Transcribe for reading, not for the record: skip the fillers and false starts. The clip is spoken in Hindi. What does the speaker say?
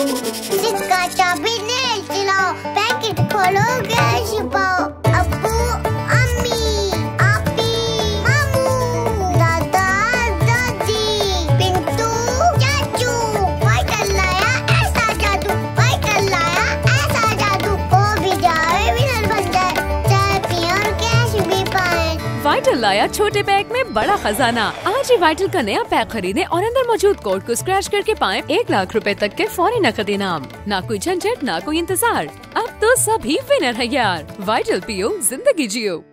सिक्का चाबी नेल चिल्लाओ, पैकेट खोलो गैस छिपाओ। अब्बू अम्मी आपी मामू दादा दादी पिंटू चाचू, वाइटल लाया ऐसा जादू, वाइटल लाया ऐसा जादू। वो भी जाए विनर बन जाए, चाय पिए और कैश भी पाए। वाइटल लाया छोटे पैक में बड़ा खजाना। आज ही वाइटल का नया पैक खरीदें और अंदर मौजूद कोड को स्क्रैच करके पाएं 1 लाख रुपए तक के फौरी नकद इनाम। ना कोई झंझट, ना कोई इंतजार। अब तो सभी विनर है यार। वाइटल पियो, जिंदगी जियो।